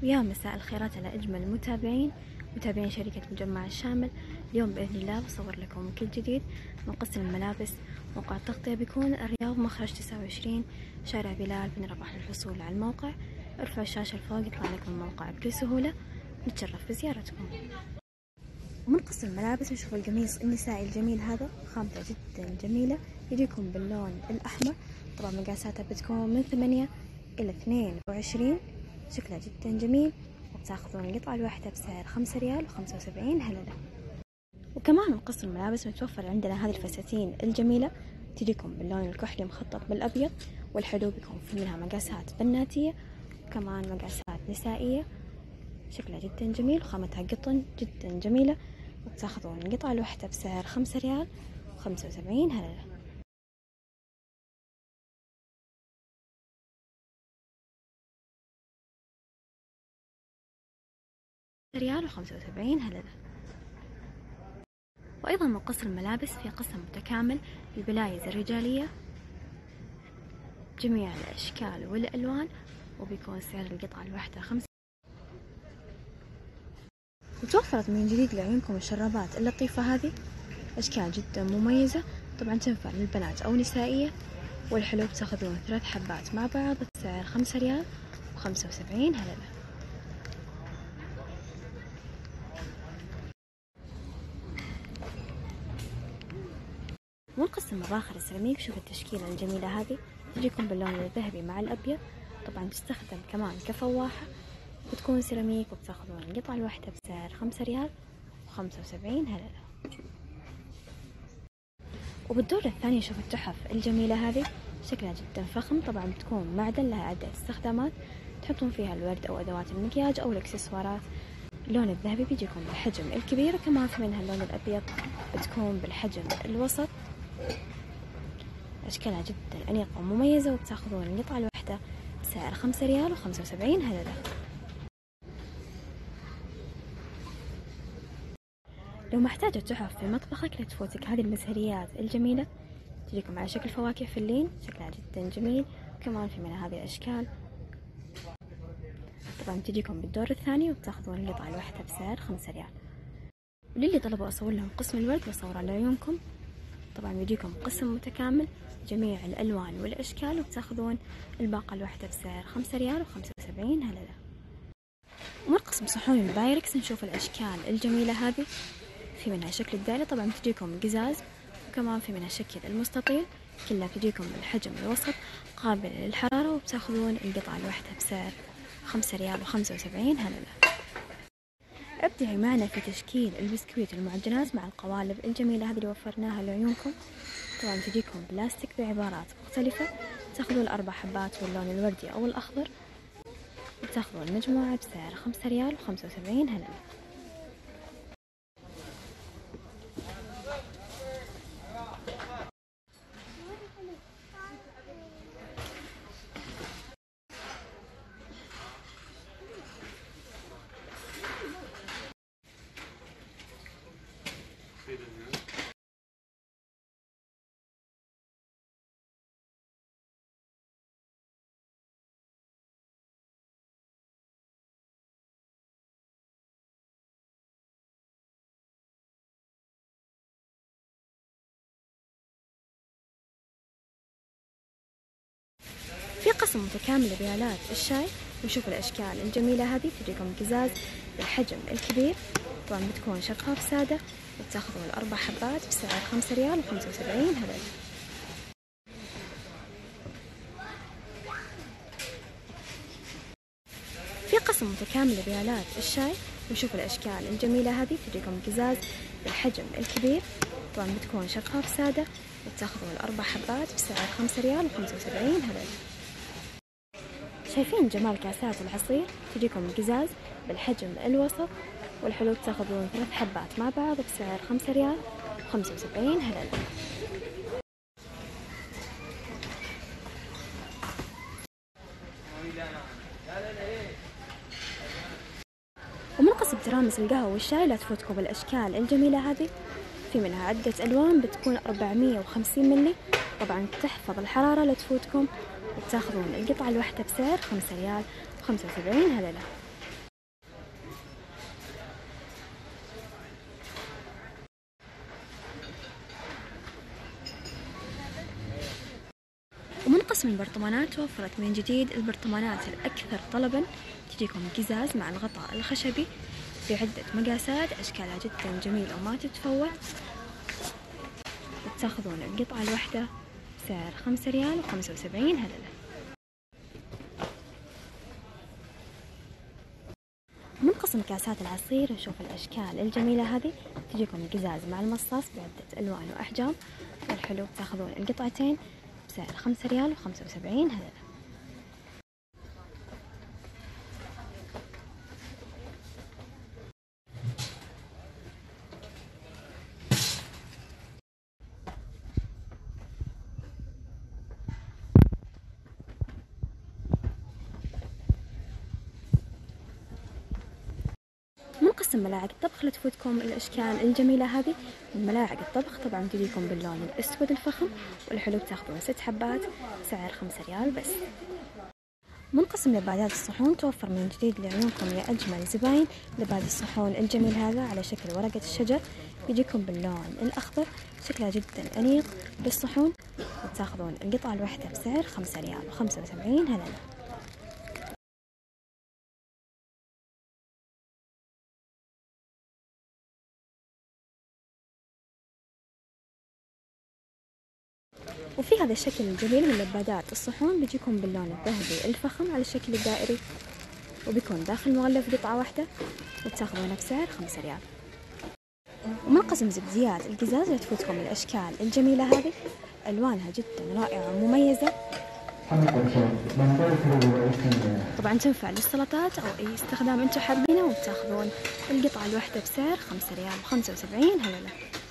ويا مساء الخيرات على أجمل المتابعين، متابعين شركة مجمع الشامل. اليوم بإذن الله بصور لكم كل جديد من قسم الملابس. موقع التغطية بيكون الرياض، مخرج 29، شارع بلال بن رباح. للحصول على الموقع ارفعوا الشاشة لفوق يطلع لكم الموقع بكل سهولة. نتشرف بزيارتكم. ومن قسم الملابس نشوف القميص النسائي الجميل هذا، خامته جدا جميلة، يجيكم باللون الأحمر. طبعا مقاساتها بتكون من 8 إلى 22، شكلها جدا جميل، وبتاخذون القطعة الواحدة بسعر 5 ريال و75 هللة. وكمان من قسم الملابس متوفر عندنا هذه الفساتين الجميلة، تجيكم باللون الكحلي مخطط بالأبيض، والحلو بيكون في منها مقاسات بناتية وكمان مقاسات نسائية، شكلها جدا جميل وخامتها قطن جدا جميلة، وبتاخذون القطعة الواحدة بسعر 5 ريال و75 هللة. ريال و75 هللة. وأيضا من قسم الملابس في قسم متكامل للبلايز الرجالية، جميع الأشكال والألوان، وبيكون سعر القطعة الواحدة 5. وتوفرت من جديد لعيونكم الشرابات اللطيفة هذه، أشكال جدا مميزة، طبعا تنفع للبنات أو نسائية، والحلو بتاخذون 3 حبات مع بعض بسعر 5 ريال و75 هللة. ونقسم مظاهر السيراميك. شوف التشكيلة الجميلة هذه، تجيكم باللون الذهبي مع الأبيض، طبعا تستخدم كمان كفواحة، بتكون سيراميك، وبتاخذون القطعة الواحدة بسعر 5 ريال و75 هللة. وبالدور الثاني شوف التحف الجميلة هذه، شكلها جدا فخم، طبعا بتكون معدن، لها عدة استخدامات، تحطون فيها الورد أو أدوات المكياج أو الإكسسوارات. اللون الذهبي بيجيكم بالحجم الكبير، وكمان في منها اللون الأبيض بتكون بالحجم الوسط، أشكالها جدا أنيقة ومميزة، وبتاخذون القطعة الواحدة بسعر 5 ريال و75 هللة. لو محتاجة تحف في مطبخك لا تفوتك هذه المزهريات الجميلة، تجيكم على شكل فواكه فلين، شكلها جدا جميل، وكمان في منها هذه الأشكال، طبعا تجيكم بالدور الثاني، وبتاخذون القطعة الواحدة بسعر 5 ريال. وللي طلبوا أصور لهم قسم الورد بصور على عيونكم، طبعا بيجيكم قسم متكامل جميع الألوان والأشكال، وبتاخذون الباقة الواحدة بسعر 5 ريال و75 هللة. ومن قسم صحون البايركس نشوف الأشكال الجميلة هذه، في منها شكل الدائرة، طبعا تجيكم قزاز، وكمان في منها شكل المستطيل، كلها تجيكم بالحجم الوسط قابل للحرارة، وبتاخذون القطعة الواحدة بسعر 5 ريال و75 هللة. ابدعي معنا في تشكيل البسكويت والمعجنات مع القوالب الجميلة هذه اللي وفرناها لعيونكم، طبعا تجيكم بلاستيك بعبارات مختلفة، تاخذون 4 حبات واللون الوردي أو الأخضر، وتاخذون المجموعة بسعر 5 ريال و75 هللة. في قسم متكامل لبيالات الشاي، نشوف الأشكال الجميلة هذه، تجيكم قزاز بالحجم الكبير، طبعا بتكون شفاف سادة، وبتاخذون 4 حبات بسعر 5 ريال و75 هللة. في قسم متكامل لبيالات الشاي، نشوف الأشكال الجميلة هذه، تجيكم قزاز بالحجم الكبير، طبعا بتكون شفاف سادة، وبتاخذون 4 حبات بسعر 5 ريال و75 هللة. شايفين جمال كاسات العصير، تجيكم قزاز بالحجم الوسط، والحلو بتاخذون 3 حبات مع بعض بسعر 5 ريال و75 هللة. ومن قسم ترامس القهوة والشاي لا تفوتكم الأشكال الجميلة هذه، في منها عدة ألوان، بتكون 450 ملي، طبعا تحفظ الحرارة لا تفوتكم، وبتاخذون القطعة الواحدة بسعر 5 ريال و75 هللة. قسم البرطمانات توفرت من جديد البرطمانات الأكثر طلبا، تجيكم قزاز مع الغطاء الخشبي بعدة مقاسات، أشكالها جدا جميلة وما تتفوت، وتاخذون القطعة الواحدة بسعر 5 ريال و75 هللة. من قسم كاسات العصير نشوف الأشكال الجميلة هذه، تجيكم قزاز مع المصاص بعدة ألوان وأحجام، والحلو تاخذون القطعتين بسعر 5 ريال و75 هللة. من قسم ملاعق الطبخ لا تفوتكم الأشكال الجميلة هذه. من ملاعق الطبخ طبعا تجيكم باللون الأسود الفخم، والحلو تاخذون 6 حبات بسعر 5 ريال بس. من قسم لبادات الصحون توفر من جديد لعيونكم يا أجمل زباين لباد الصحون الجميل هذا على شكل ورقة الشجر، يجيكم باللون الأخضر، شكلها جدا أنيق بالصحون، وتاخذون القطعة الواحدة بسعر 5 ريال و75 هللة. وفي هذا الشكل الجميل من لبادات الصحون بيجيكم باللون الذهبي الفخم على الشكل الدائري، وبيكون داخل مغلف قطعة واحدة، وتاخذونه بسعر 5 ريال. ومن قسم زبديات القزاز لا تفوتكم الأشكال الجميلة هذه، ألوانها جدا رائعة ومميزة، طبعا تنفع للسلطات أو أي استخدام أنتم حابينه، وبتاخذون القطعة الواحدة بسعر 5 ريال و75 هللة.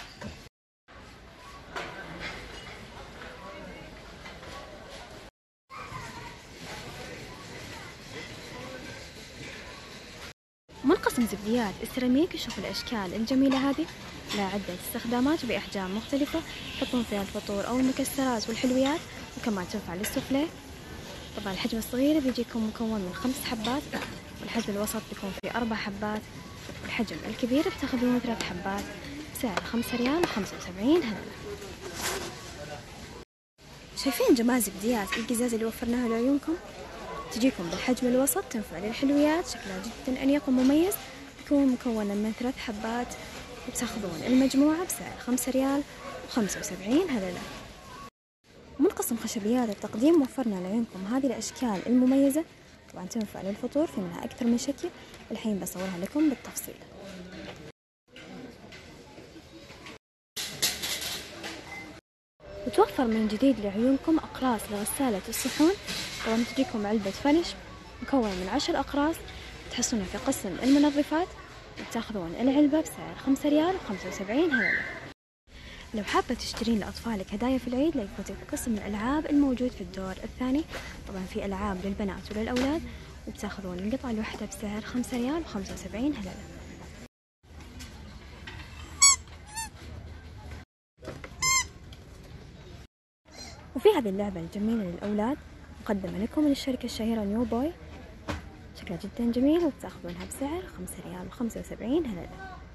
من قسم زبديات السيراميك نشوف الأشكال الجميلة هذه، لها عدة استخدامات بأحجام مختلفة، تحطون فيها الفطور أو المكسرات والحلويات، وكمان تنفع للسوفليه. طبعا الحجم الصغير بيجيكم مكون من 5 حبات، والحجم الوسط بيكون فيه 4 حبات، والحجم الكبير بتاخذون 3 حبات بسعر 5 ريال و75 هللة. شايفين جمال زبديات القزاز اللي وفرناها لعيونكم؟ تجيكم بالحجم الوسط، تنفع للحلويات، شكلها جدا أنيق ومميز، يكون مكونا من 3 حبات، وبتاخذون المجموعة بسعر 5 ريال و75 هللة. من قسم خشبيات التقديم وفرنا لعيونكم هذه الأشكال المميزة، طبعا تنفع للفطور، في منها أكثر من شكل، الحين بصورها لكم بالتفصيل. وتوفر من جديد لعيونكم أقراص لغسالة الصحون، طبعا تجيكم علبة فنش مكون من 10 أقراص، تحصلونها في قسم المنظفات، وتاخذون العلبة بسعر 5 ريال و75 هللة. لو حابة تشترين لأطفالك هدايا في العيد لا يفوتك قسم الألعاب الموجود في الدور الثاني، طبعا في ألعاب للبنات وللأولاد، وبتاخذون القطعة الواحدة بسعر 5 ريال و75 هللة. وفي هذه اللعبة الجميلة للأولاد مقدمة لكم من الشركة الشهيرة نيو بوي، شكلها جدا جميل، وبتاخذونها بسعر 5 ريال و75 هللة.